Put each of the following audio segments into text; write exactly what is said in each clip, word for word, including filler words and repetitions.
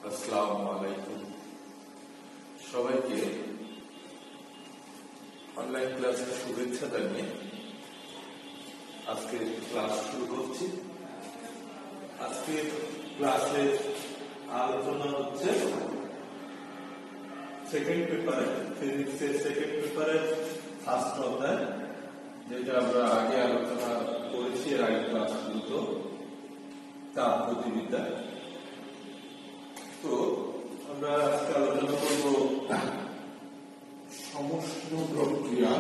আসসালামু আলাইকুম সবাইকে অনলাইন ক্লাসের শুভেচ্ছা জানিয়ে আজকে ক্লাস শুরু করছি। আজকের ক্লাসে আলোচনা হচ্ছে সেকেন্ড পেপারে ফিজিক্সের সেকেন্ড পেপারের ফার্স্ট অধ্যায়, যেটা আমরা আগে আলোচনা করেছি এর আগে ক্লাসগুলো, তাপ গতিবিদ্যা। তো আমরা আজকে আলোচনা করব সমষ্ণ প্রক্রিয়া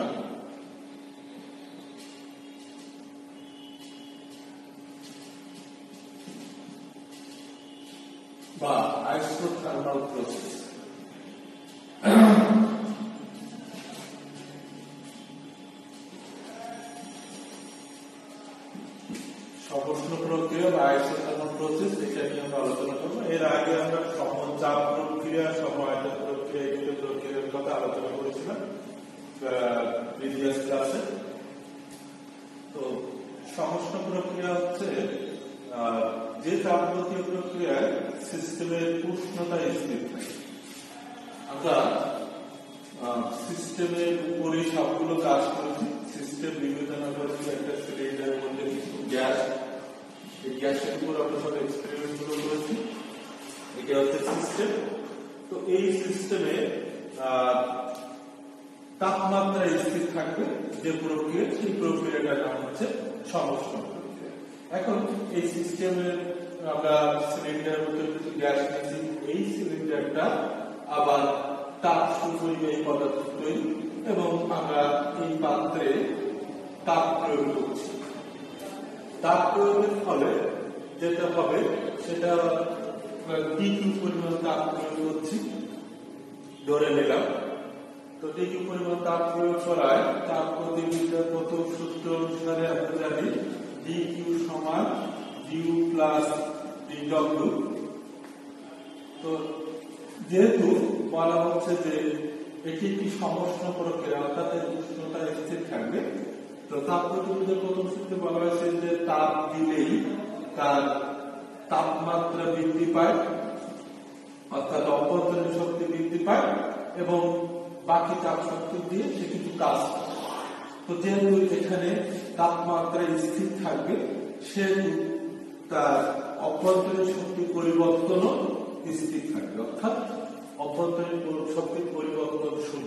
বা আইসোথার্মাল প্রসেস। সমষ্ণ প্রক্রিয়া বা আইসোথার্মাল প্রসেস, এটা নিয়ে আমরা আলোচনা করবো। এর আগে আমরা সমচাপ প্রক্রিয়া, সমায়তন প্রক্রিয়া, এই প্রক্রিয়ার কথা আলোচনা করেছিলাম প্রিভিয়াস ক্লাসে। তো সমষ্ণ প্রক্রিয়া হচ্ছে যে তাপগতীয় প্রক্রিয়ায় সিস্টেমের উষ্ণতা স্থির থাকে। আমরা সিস্টেমের উপরে সবগুলো কাজ করেছি। সিস্টেম বিবেচনা করেছি একটা সিলিন্ডারের মধ্যে কিছু গ্যাস, এই গ্যাসের উপর আমরা সব এক্সপেরিমেন্ট গুলো করেছি। এটা হচ্ছে সিস্টেম। তো এই সিস্টেমে তাপমাত্রা স্থির থাকবে যে প্রক্রিয়া, সেই প্রক্রিয়াটার নাম হচ্ছে সমষ্ণ প্রক্রিয়া। এখন এই সিস্টেমের আমরা সিলিন্ডারের মধ্যে কিছু গ্যাস নিয়েছি, এই সিলিন্ডারটা আবার তাপ সুপরিবাহী পদার্থ তৈরি, এবং আমরা এই পাত্রে তাপ প্রয়োগ করছি। তাপ প্রয়োগের ফলে যেটা হবে সেটা ডিকিউ পরিমাণ তাপ প্রয়োগ করছি ধরে নিলাম। তো ডিকিউ পরিমাণ তাপ প্রয়োগ করায় তাপ গতিবিদ্যার প্রথম সূত্র অনুসারে আমরা জানি ডিকিউ সমান ডিউ প্লাস ডিডব্লিউ। তো যেহেতু বলা হচ্ছে যে এটি একটি সমষ্ণ প্রক্রিয়া, অর্থাৎ উষ্ণতা স্থির থাকবে, তো তাপ গতিবিদ্যার প্রথম সূত্রে বলা হয়েছে যে তাপ দিলেই তার তাপমাত্রা বৃদ্ধি পায়, অর্থাৎ অভ্যন্তরীণ শক্তি বৃদ্ধি পায়, এবং বাকি তাপ শক্তি দিয়ে সে কিছু কাজ করে। তো যেহেতু এখানে তাপমাত্রা স্থির থাকবে, সেহেতু তার অভ্যন্তরীণ শক্তির পরিবর্তনও স্থির থাকবে, অর্থাৎ অভ্যন্তরীণ শক্তির পরিবর্তন শূন্য।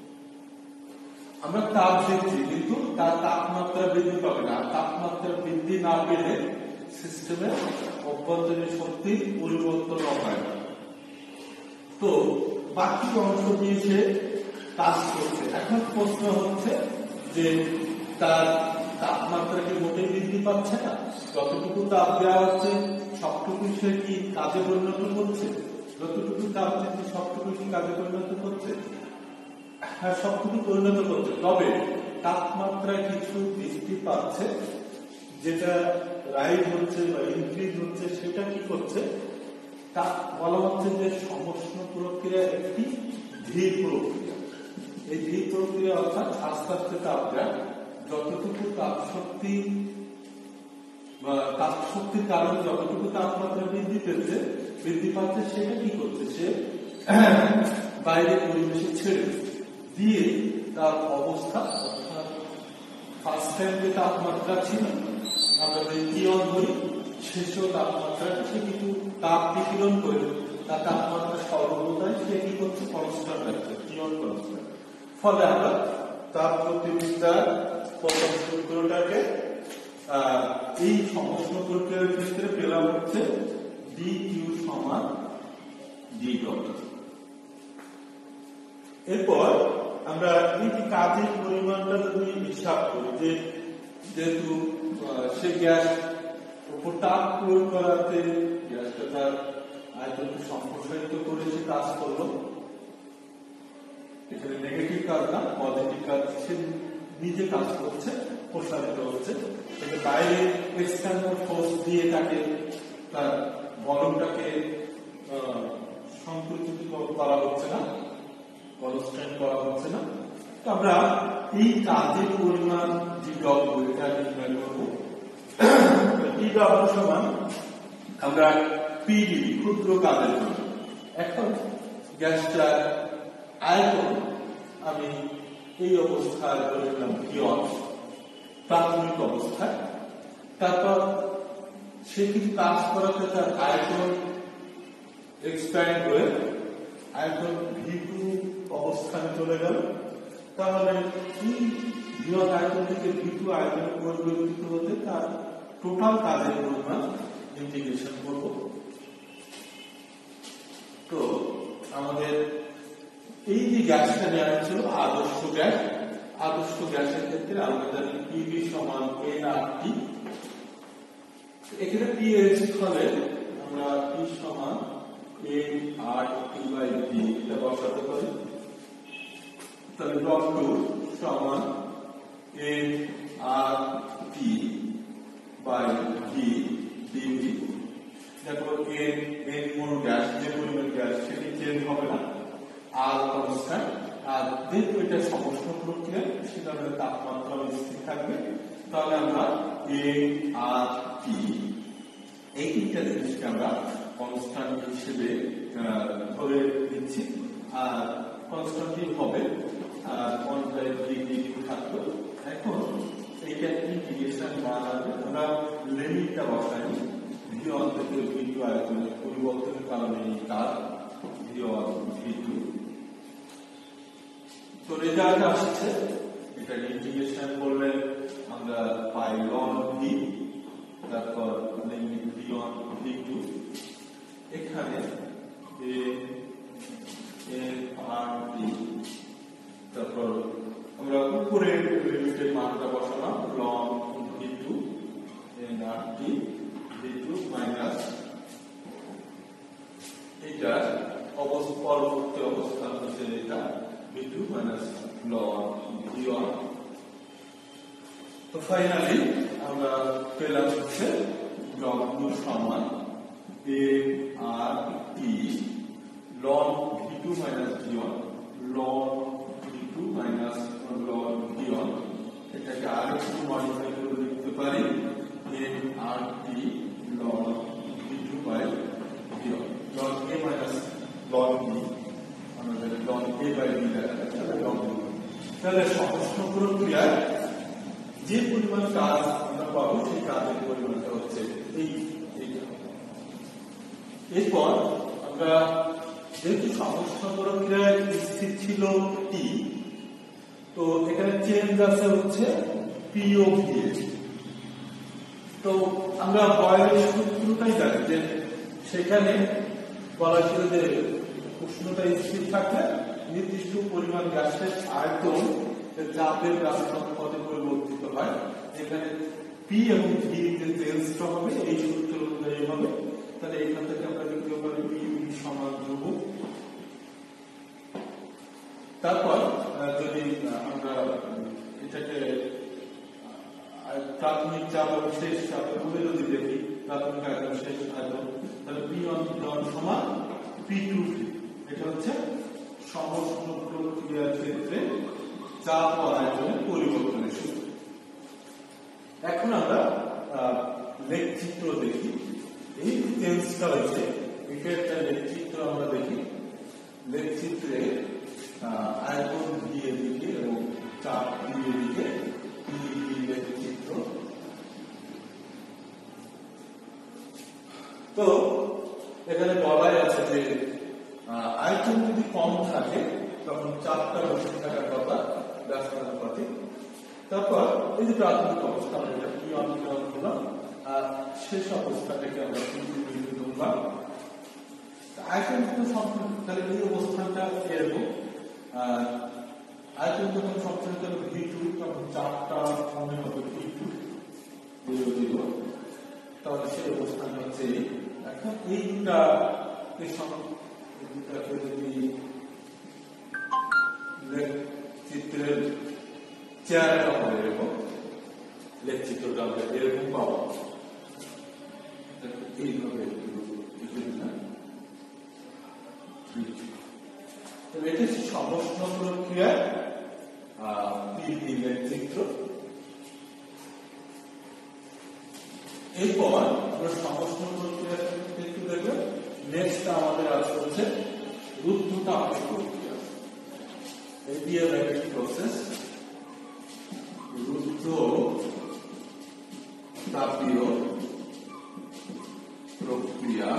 আমরা তাপ দিচ্ছি কিন্তু তার তাপমাত্রা বৃদ্ধি পাবে না। তাপমাত্রা বৃদ্ধি না পেলে সিস্টেমের অভ্যন্তরীণ শক্তির পরিবর্তন হয় না। তো বাকি অংশ দিয়ে সে কাজ করছে। এখন প্রশ্ন হচ্ছে যে তার তাপমাত্রা কি মোটেই বৃদ্ধি পাচ্ছে না? যতটুকু তাপ দেওয়া হচ্ছে সবটুকু সে কি কাজে পরিণত করছে? যতটুকু তাপ দিচ্ছে সবটুকু কি কাজে পরিণত করছে? হ্যাঁ, সবটুকু পরিণত করছে। তবে তাপমাত্রায় কিছু বৃদ্ধি পাচ্ছে, যেটা রাইজ হচ্ছে বা ইনক্রিজ হচ্ছে, সেটা কি করছে? তা বলা হচ্ছে যে সমষ্ণ প্রক্রিয়া একটি ধীর প্রক্রিয়া। এই ধীর প্রক্রিয়া অর্থাৎ আস্তে আস্তে তাপ দেয়। যতটুকু তাপ শক্তি বা তাপ শক্তির কারণে যতটুকু তাপমাত্রা বৃদ্ধি পেয়েছে বৃদ্ধি পাচ্ছে সেটা কি করছে? সে বাইরে পরিবেশে ছেড়ে দিয়ে তার অবস্থা, অর্থাৎ ফার্স্ট টাইম যে তাপমাত্রা ছিল আমরা যে কিয়ন ধরি, শেষেও তাপমাত্রা সে কিছু তাপ বিকিরণ করে তার তাপমাত্রা সর্বদাই সে কি করছে? কনস্ট্যান্ট রাখছে, কিয়ন কনস্ট্যান্ট। ফলে আমরা তাপ গতিবিদ্যার প্রথম সূত্রটাকে এই সমষ্ণ প্রক্রিয়ার ক্ষেত্রে পেলাম হচ্ছে ডি কিউ সমান ডি ডব্লিউ। এরপর আমরা এই কাজের পরিমাণটা যদি হিসাব করি, যে যেহেতু সে গ্যাস উপর তাপ প্রয়োগ করাতে গ্যাসটা তার আয়তনকে সম্প্রসারিত করে সে কাজ করলো। এখানে নেগেটিভ কাজ না, পজিটিভ কাজ, সে নিজে কাজ করছে, প্রসারিত হচ্ছে। বাইরে এক্সটার্নাল ফোর্স দিয়ে তাকে তার বলটাকে সংকুচিত করা হচ্ছে না, কনস্ট্যান্ট করা হচ্ছে না। তো আমরা এই কাজের পরিমাণ জি ডব্লিউ এটা নির্ণয় করবো। টি ডব্লিউ সমান আমরা পিডি ক্ষুদ্র কাজের জন্য এখন গ্যাসটার আয়তন আমি এই অবস্থায় ধরে নিলাম ভিওয়ান প্রাথমিক অবস্থায়। তারপর সে কিছু কাজ করাতে তার আয়তন এক্সপ্যান্ড হয়ে আয়তন ভি টু অবস্থানে চলে গেল। তাহলে কি বৃহৎ আয়তন থেকে ভি টু আয়তনে পরিবর্তিত হতে তার টোটাল কাজের পরিমাণ ইন্টিগ্রেশন করব। তো আমাদের এই যে গ্যাসটা নেওয়া ছিল আদর্শ গ্যাস, আদর্শ গ্যাসের ক্ষেত্রে আমরা জানি পিভি সমান এন আর টি। এখানে পি এর স্থলে আমরা পি সমান N R T by V এটা বসাতে পারি। তাহলে ডট টু সমান N R T by V D V. দেখো এন এন কোন গ্যাস, যে পরিমাণ গ্যাস সেটি চেঞ্জ হবে না, আর কনস্ট্যান্ট। আর যেহেতু এটা সমষ্ণ প্রক্রিয়া সেটা আমাদের তাপমাত্রা স্থির থাকবে। তাহলে আমরা এন আর টি এই তিনটা জিনিসকে আমরা কনস্ট্যান্ট হিসেবে ধরে দিচ্ছি। আর কনস্ট্যান্টই হবে আর ওয়ান বাই ভি ডিভি থাকবে। এখন এইটা ইন্টিগ্রেশন মান আসবে, আমরা লিমিটটা বসাই ভি ওয়ান থেকে ভি টু আয়তনের পরিবর্তনের কারণে এই কাজ ভি ওয়ান ভি টু। তো রেজাল্ট আসছে, এটা ইন্টিগ্রেশন করলে আমরা পাই লন ভি, তারপর limit V one V two. এখানে এ এন আর টি, তারপর আমরা উপরে লিমিটের মানটা বসালাম ln V two N R T V two minus এটা অবস্থা পরবর্তী অবস্থান হচ্ছে এটা V two minus ln V one. তো ফাইনালি আমরা পেলাম হচ্ছে ডব্লিউ সমান N R T ln V two minus V one ln V two minus ln V one. এটাকে আরেকটু মডিফাই করে লিখতে পারি N R T ln V two by V one ln A minus ln B, আমাদের loan A by B দেখা যাচ্ছে loan. তাহলে সমষ্ণ প্রক্রিয়ায় যে পরিমাণ কাজ আমরা পাবো সেই কাজের পরিমাণটা হচ্ছে এই। এরপর আমরা যেহেতু সমষ্ণ প্রক্রিয়ায় স্থির ছিল টি, তো এখানে চেঞ্জ আছে হচ্ছে পিও ভি। তো আমরা বয়লের সূত্রটাই জানি যে সেখানে বলা ছিল যে উষ্ণতা স্থির থাকলে নির্দিষ্ট পরিমাণ গ্যাসের আয়তন চাপের রাশির পথে পরিবর্তিত হয়। এখানে পি এবং ভি যে চেঞ্জটা হবে এই সূত্র অনুযায়ী হবে। তাহলে এখান থেকে আমরা লিখতে পারি পি ভি সমান ধ্রুবক। তারপর যদি আমরা এটাকে প্রাথমিক চাপ এবং শেষ চাপের মধ্যে যদি দেখি প্রাথমিক আয়তন শেষ আয়তন, তাহলে পি ওয়ান সমান পি টু ভি। এটা হচ্ছে সমষ্ণ প্রক্রিয়ার ক্ষেত্রে চাপ ও আয়তনের পরিবর্তনের সূত্র। এখন আমরা লেখচিত্র দেখি। এই চেঞ্জটা হয়েছে এটা একটা লেখচিত্র আমরা দেখি। লেখচিত্রে আয়তন দিয়ে দিকে এবং চাপ দিয়ে দিকে লেখচিত্র। তো এখানে বলাই আছে যে আয়তন যদি কম থাকে তখন চাপটা বেশি থাকার কথা ব্যস্তানুপাতিক। তারপর এই যে প্রাথমিক অবস্থা আমরা এটা কি অনুমান করলাম আর শেষ অবস্থাটাকে আমরা কিন্তু ধরলাম। আয়তন যখন সম্পূর্ণ, তাহলে এই অবস্থানটা এরকম। আর আয়তন যখন সম্পূর্ণ ভি টু তখন চাপটা মনে হবে ভি টু জিরো জিরো, তাহলে সেই অবস্থানটা হচ্ছে এই। এখন এই দুটা যদি চিত্রের চেয়ারটা হবে এরকম, লেখচিত্রটা আমরা এরকম পাবো এইভাবে। এটা হচ্ছে সমষ্ণ প্রক্রিয়া লেখচিত্র। এরপর আমরা সমষ্ণ প্রক্রিয়া একটু দেখবেন। নেক্সট আমাদের আছে হচ্ছে রুদ্ধতাপীয় প্রক্রিয়া। অ্যাডিয়াব্যাটিক প্রসেস, রুদ্ধতাপীয় প্রক্রিয়া।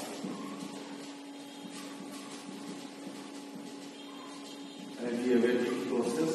অ্যাডিয়াব্যাটিক প্রসেস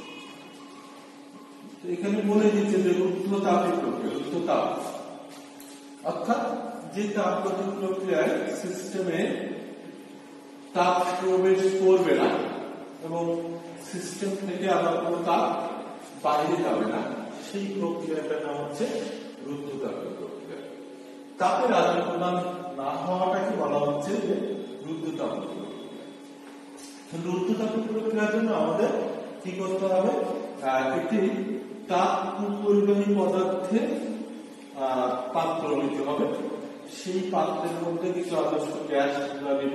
এখানে বলে দিচ্ছে যে রুদ্ধতাপীয় প্রক্রিয়া, রুদ্ধতাপ অর্থাৎ যে তাপগতিক প্রক্রিয়ায় সিস্টেমে তাপ প্রবেশ করবে না এবং সিস্টেম থেকে আবার কোনো তাপ বাইরে যাবে না, সেই প্রক্রিয়াটার নাম হচ্ছে রুদ্ধতাপীয় প্রক্রিয়া। তাপের আদান প্রদান না হওয়াটাকে বলা হচ্ছে যে রুদ্ধতাপীয় প্রক্রিয়া। রুদ্ধতাপীয় প্রক্রিয়ার জন্য আমাদের কি করতে হবে? একটি তাপ পরিবাহী পদার্থে পাত্র নিতে হবে, সেই পাত্রের মধ্যে কিছু আদর্শ গ্যাস আমরা দেব।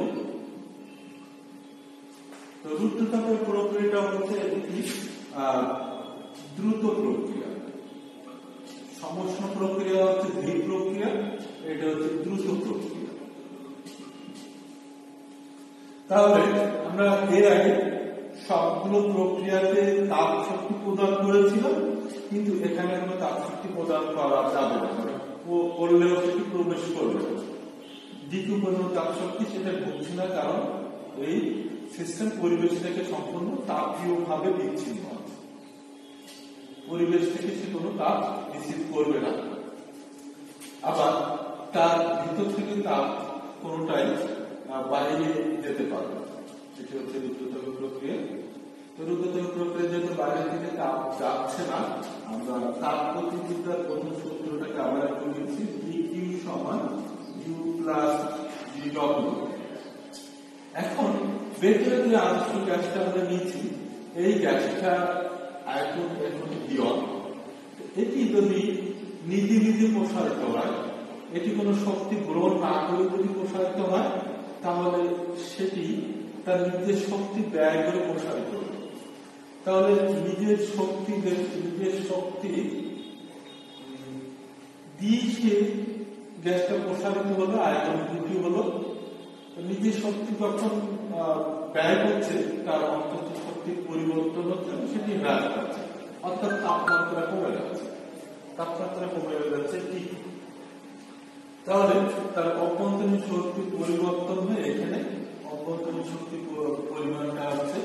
তো রুদ্ধতাপীয় প্রক্রিয়াটা হচ্ছে একটি দ্রুত প্রক্রিয়া। সমষ্ণ প্রক্রিয়া হচ্ছে ধীর প্রক্রিয়া, এটা হচ্ছে দ্রুত প্রক্রিয়া। তাহলে আমরা এর আগে সবগুলো প্রক্রিয়াতে তাপ শক্তি প্রদান করেছিলাম, কিন্তু এখানে কোনো তাপ শক্তি প্রদান করা যাবে না, করলেও সেটি প্রবেশ করবে না। দ্বিতীয় কোনো তাপ শক্তি সেটা বুঝছি না, কারণ এই সিস্টেম পরিবেশ থেকে সম্পূর্ণ তাপীয় ভাবে বিচ্ছিন্ন আছে, পরিবেশ থেকে সে কোনো তাপ রিসিভ করবে না, আবার তার ভিতর থেকে তাপ কোনোটাই বাইরে যেতে পারবে। এটি হচ্ছে রুদ্ধতাপীয় প্রক্রিয়া। তো রুদ্ধতাপীয় প্রক্রিয়া যেহেতু বাইরে থেকে তাপ যাচ্ছে না, আমরা তাপগতিবিদ্যার প্রথম সূত্রটাকে আবার একটু লিখছি, ডিকিউ সমান ইউ প্লাস জি ডব্লিউ। এখন ভেতরে যে আদর্শ গ্যাসটা আমরা নিচ্ছি, এই গ্যাসটা আয়তন এখন ইয়ন। এটি যদি নিজে নিজে প্রসারিত হয়, এটি কোনো শক্তি গ্রহণ না করে যদি প্রসারিত হয়, তাহলে সেটি তার নিজের শক্তি ব্যয় করে প্রসারিত হবে। তাহলে নিজের শক্তি নিজের শক্তি দিয়ে সে গ্যাসটা প্রসারিত হলো, আয়তন বৃদ্ধি হলো। নিজের শক্তি যখন ব্যয় করছে, তার অন্তত শক্তির পরিবর্তন হচ্ছে, সেটি হ্রাস পাচ্ছে, অর্থাৎ তাপমাত্রা কমে যাচ্ছে, তাপমাত্রা কমে যাচ্ছে কি। তাহলে তার অভ্যন্তরীণ শক্তির পরিবর্তন হয়ে এখানে অভ্যন্তরীণ শক্তির পরিমাণটা হচ্ছে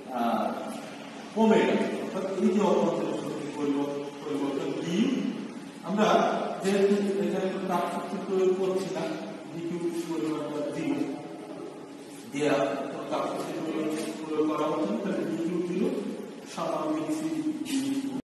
কমে গেছে, অর্থাৎ এই যে অভ্যন্তরীণ শক্তির পরিবর্তন ডি, আমরা যেহেতু এখানে তাপ শক্তি প্রয়োগ করছি না, ডিকিউ পরিমাণটা জিরো দেওয়া, তাপ শক্তি প্রয়োগ করা হচ্ছে, তাহলে ডিকিউ জিরো সমান লিখছি